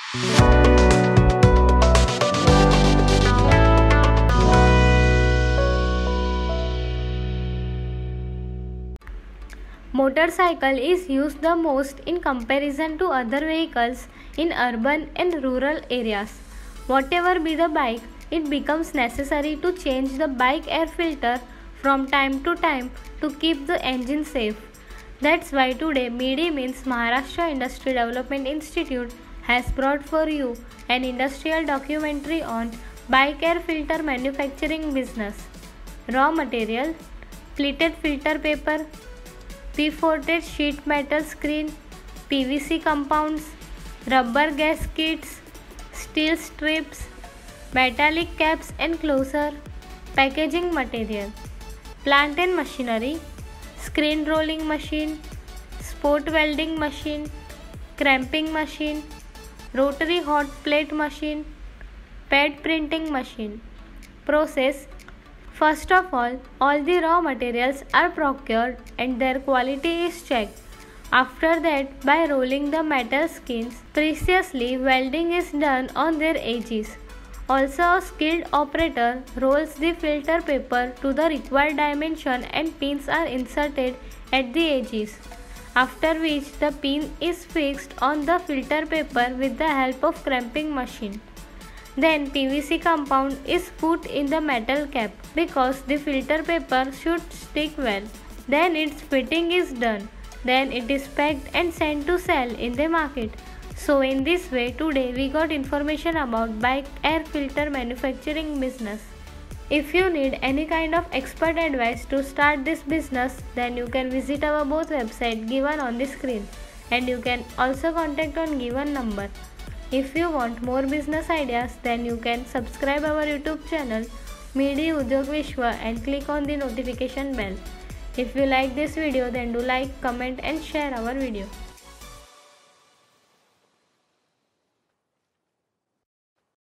Motorcycle is used the most in comparison to other vehicles in urban and rural areas. Whatever be the bike, it becomes necessary to change the bike air filter from time to time to keep the engine safe. That's why today MEDI means Maharashtra Industry Development Institute has brought for you an industrial documentary on bike air filter manufacturing business. Raw material: pleated filter paper, P-coated sheet metal screen, PVC compounds, rubber gaskets, steel strips, metallic caps and closure. Packaging material: plant and machinery, screen rolling machine, spot welding machine, cramping machine, rotary hot plate machine, pad printing machine. Process: first of all the raw materials are procured and their quality is checked. After that, by rolling the metal skins precisely, welding is done on their edges. Also, a skilled operator rolls the filter paper to the required dimension and pins are inserted at the edges, after which the pin is fixed on the filter paper with the help of cramping machine. Then PVC compound is put in the metal cap because the filter paper should stick well. Then its fitting is done. Then it is packed and sent to sell in the market. So in this way, today we got information about bike air filter manufacturing business. If you need any kind of expert advice to start this business, then you can visit our both website given on the screen, and you can also contact on given number. If you want more business ideas, then you can subscribe our YouTube channel MEDI Udyog Vishwa and click on the notification bell. If you like this video, then do like, comment and share our video.